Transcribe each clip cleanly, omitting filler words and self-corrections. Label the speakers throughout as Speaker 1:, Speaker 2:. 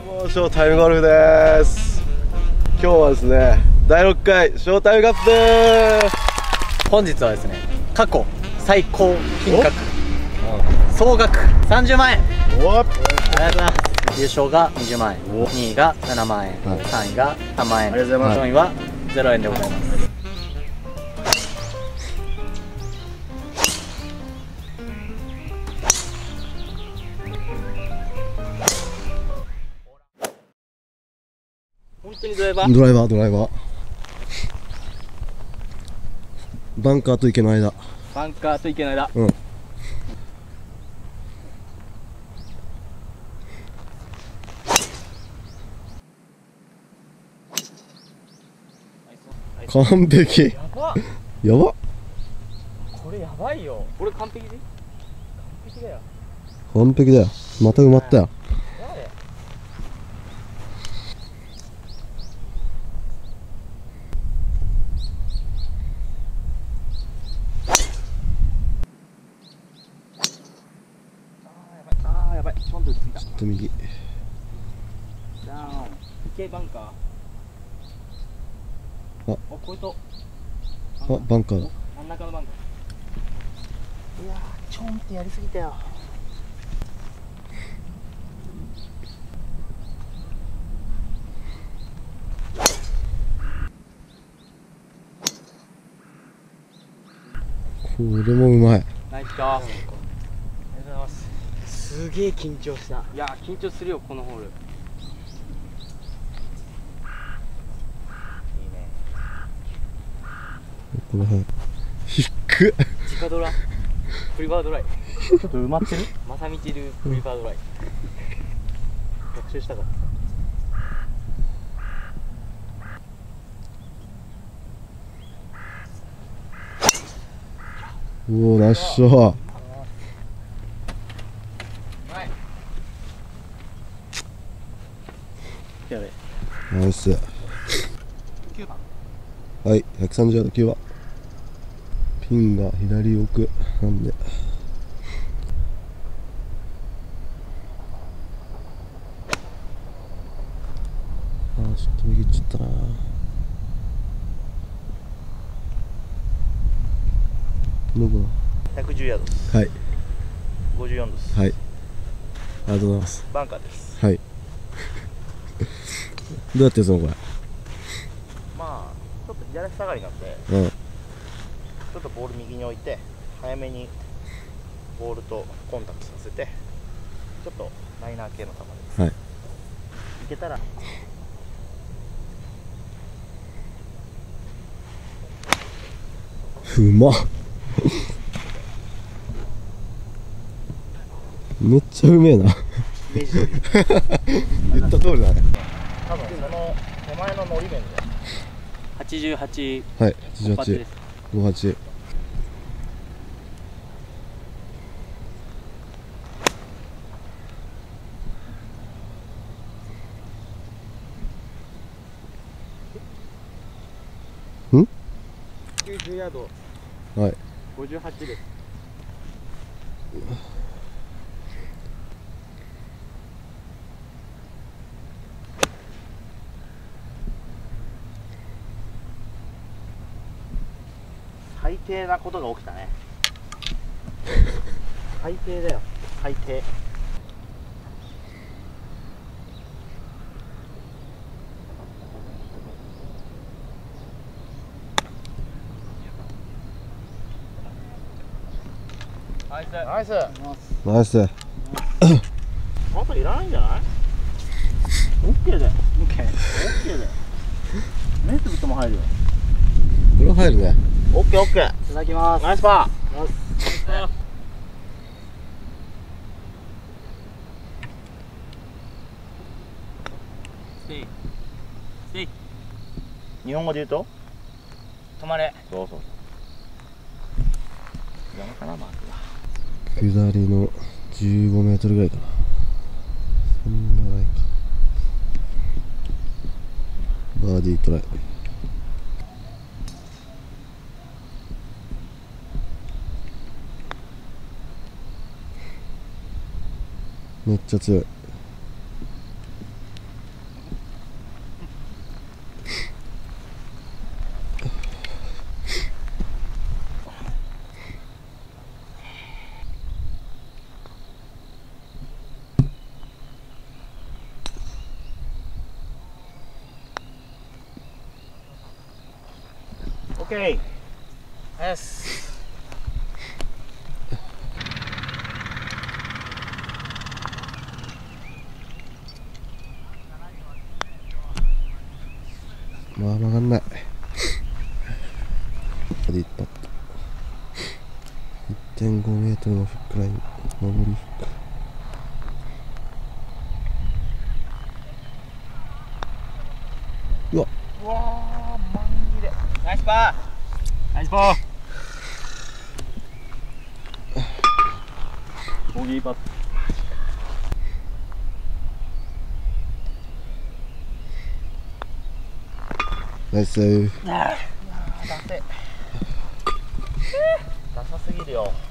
Speaker 1: ショータイムゴルフです。今日はですね、第6回ショータイムカップ。
Speaker 2: 本日はですね、過去最高金額総額30万円。
Speaker 1: おっ、
Speaker 2: ありがとうございます。優勝が20万円、2位が7万円、3位が3万円、
Speaker 1: ありがとうございます。
Speaker 2: 4位は0円でございます。本当にドライバー？
Speaker 1: ドライバー。バンカーと池の間。
Speaker 2: バンカーと池の間。
Speaker 1: うん。完璧。
Speaker 2: やばっ。
Speaker 1: やばっ。
Speaker 2: これやばいよ。これ完璧で？完璧だよ。
Speaker 1: 完璧だよ。また埋まったよ。
Speaker 2: やばい。ちょんと打ちすぎた。
Speaker 1: ちょっと右。
Speaker 2: ダウン。池バンカー。
Speaker 1: あ、
Speaker 2: これと。
Speaker 1: あ、バンカーだ。
Speaker 2: 真ん中のバンカー。いやー、ちょんってやりすぎたよ。
Speaker 1: これもうまい。
Speaker 2: ナイスカー。ありがとうございます。すげえ緊張した。いやー、緊張するよ、このホール。いいね。
Speaker 1: この辺。低っ。
Speaker 2: 直ドラ。プリバードライ。ちょっと埋まってる。まさみちるプリバードライ。学習したから。
Speaker 1: おお、ナイスショー。
Speaker 2: やべ。
Speaker 1: ナイス。
Speaker 2: 9番。
Speaker 1: はい、130ヤード9番。ピンが左奥なんで。あー、ちょっと右行っちゃったな。どこ
Speaker 2: 110ヤードです。
Speaker 1: はい。
Speaker 2: 54です。
Speaker 1: はい。ありがとうございます。
Speaker 2: バンカーです。
Speaker 1: はい。どうやって打つのこれ。
Speaker 2: まあ、ちょっと左足下がりなんで、
Speaker 1: うん。
Speaker 2: ちょっとボール右に置いて、早めにボールとコンタクトさせて、ちょっとライナー系の球です。
Speaker 1: はい。い
Speaker 2: けたら、
Speaker 1: うまっ。めっちゃうめえな。
Speaker 2: イメージ通り。
Speaker 1: 言った通りだね。
Speaker 2: 多分その手前ののり面で88。
Speaker 1: はい、88、58。ん
Speaker 2: 90ヤード。
Speaker 1: はい。
Speaker 2: 58です。最低なことが起きたね。最低だよ、最低。ナイスナイス
Speaker 1: ナイス。
Speaker 2: あといらないんじゃない？ OK だよ。 OK だよ。目つぶっても入るよ。
Speaker 1: これは入るね。
Speaker 2: OKOK。いただきます。ナイスパー。ナイスパー。日本語で言うと止まれ。そうそうそう。ダメかな、マークは。
Speaker 1: 下りの15メートルぐらいかな。そんなないか。バーディートライ。めっちゃ強い。
Speaker 2: ケー。よし。
Speaker 1: まあ曲がんない。バディパット 1.5 メートルのフックライン、上りフック。うわ
Speaker 2: うわー、マンギレ。ナイスパー。ナイスパー。ボギーパット。
Speaker 1: ナイスー。
Speaker 2: ダセ。ダサすぎるよ。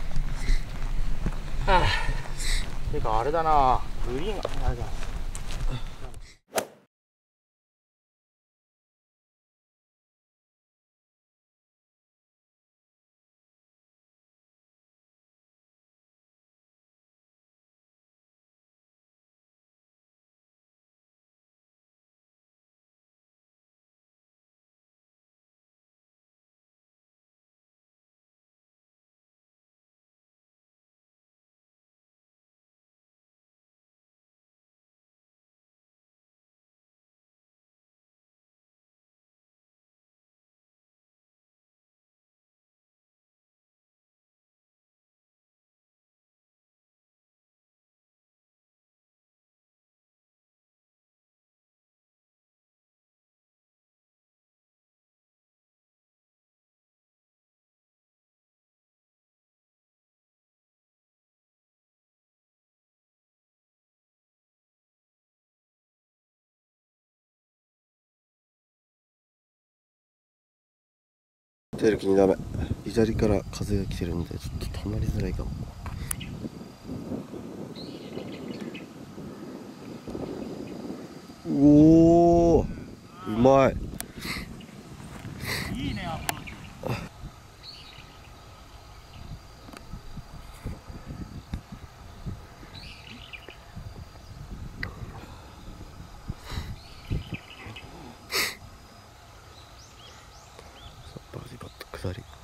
Speaker 2: てかあれだな、グリーンがあれだ。
Speaker 1: 出る気にダメ。左から風が来てるんでちょっと止まりづらいかも。おお、うまい。
Speaker 2: いいね、アプローチ。
Speaker 1: バーディーパット下り。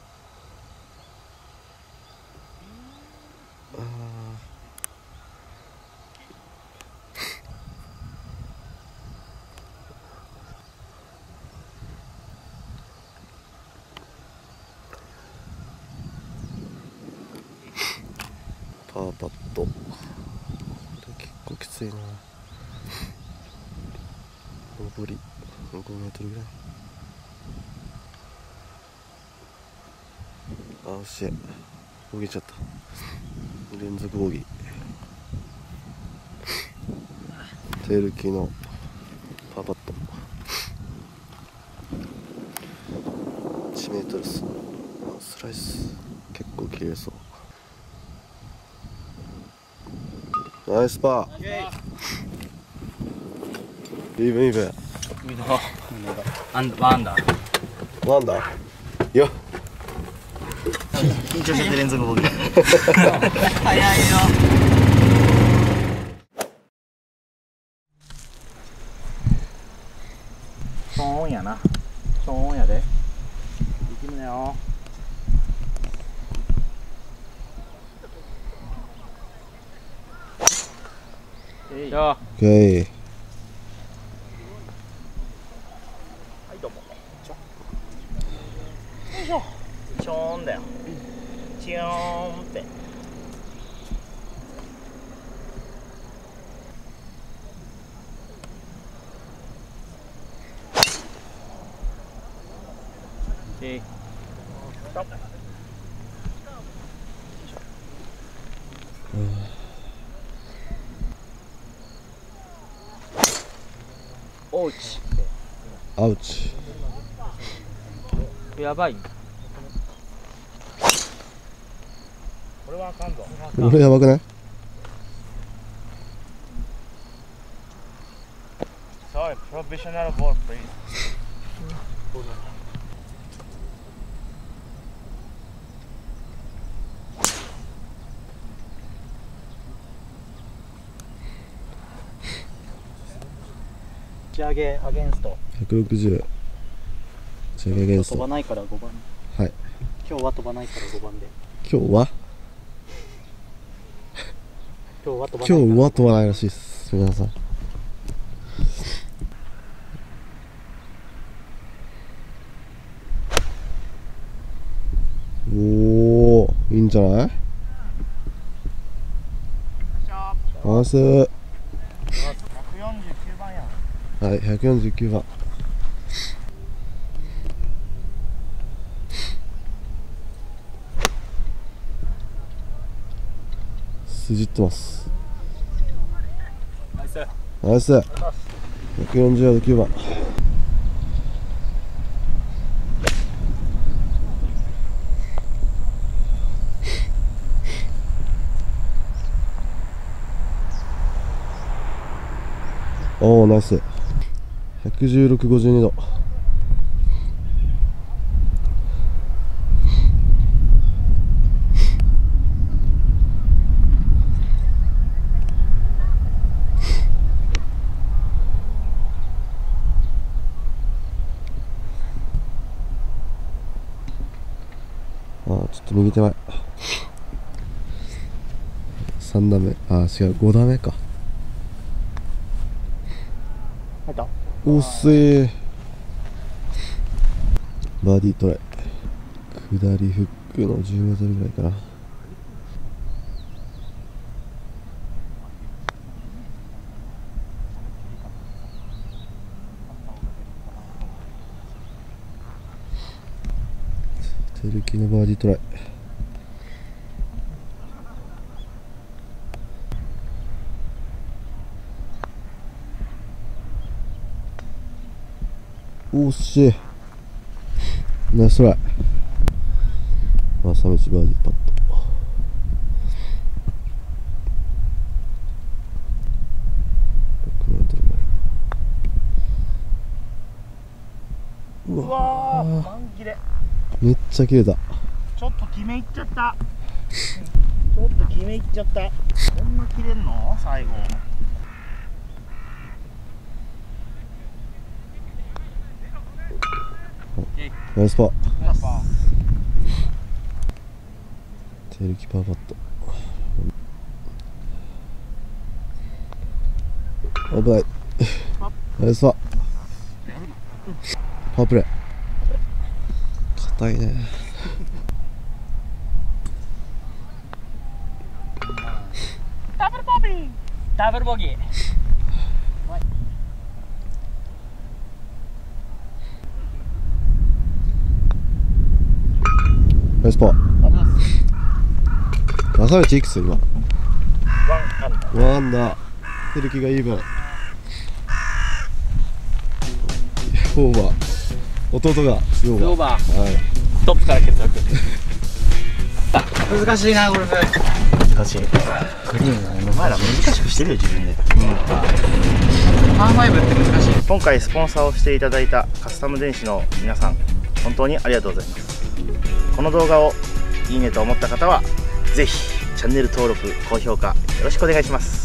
Speaker 1: パーパット。これ結構きついな。上り5メートルぐらい。あ、惜しい。ボギーちゃった。連続ボギー。テールキーのパーパット。1メートルスライス結構切れそう。ナイスパー。イーブンイーブン。
Speaker 2: ワンダー。
Speaker 1: ワンダーよ。
Speaker 2: 緊張してて連続ボギー。早いよ。ショーンやな。ショーンやで。力むなよ。
Speaker 1: オッケー。
Speaker 2: はい、どうも。よいしょ。ショーンだよ。チヨーンって。オーチ。
Speaker 1: アウチ。
Speaker 2: やばい。これはあかんぞ。
Speaker 1: これやばくない？
Speaker 2: Sorry, professional ball, please. 打ち上げアゲンスト。
Speaker 1: 160。 ち上げゲンスト。
Speaker 3: 飛ばないから5番。
Speaker 1: はい。
Speaker 3: 今日は飛ばないから5番で。
Speaker 1: 今日は
Speaker 3: 今日は飛ばない。
Speaker 1: 今日は飛ばないらしいです。皆さん。おお、いいんじゃない？ナイス。
Speaker 2: 149番やん。
Speaker 1: はい、149番。筋ってます。
Speaker 3: ナイス。
Speaker 1: ナイス。140ヤード9番。おお、ナイス。116、52度。ちょっと右手前。3打目。違う、5打目か。
Speaker 2: 入った。
Speaker 1: おっせー。バーディートライ。下りフックの10メートルぐらいかな。テルキのバーディートライ。おっしい。ナイストライ。朝道バーディーパット。6メートルぐらい。
Speaker 2: うわー、満切れ。
Speaker 1: めっちゃ切れた。
Speaker 2: ちょっと決めいっちゃった。ちょっと決めいっちゃった。こんな切れんの最後。
Speaker 1: ナイスパー。
Speaker 3: ナイスパー。
Speaker 1: テルキパーパット。危ない。ナイスパー。パープレー。硬いね。
Speaker 3: ダブルボギー。ダブルボギー。
Speaker 1: ナイスパー。朝道いくつ今？
Speaker 2: ワンアンダー。
Speaker 1: ワンダー。テルキがいい分。オーバー。弟がオー
Speaker 3: オーバー。
Speaker 1: はい。
Speaker 3: トップから決着。難しいな、ゴルフ。
Speaker 2: 難しい。
Speaker 3: グリーンがね、
Speaker 2: お前ら難しくしてるよ自分で。
Speaker 3: パー5って難しい。
Speaker 2: 今回スポンサーをしていただいたカスタム電子の皆さん、本当にありがとうございます。この動画をいいねと思った方はぜひチャンネル登録高評価よろしくお願いします。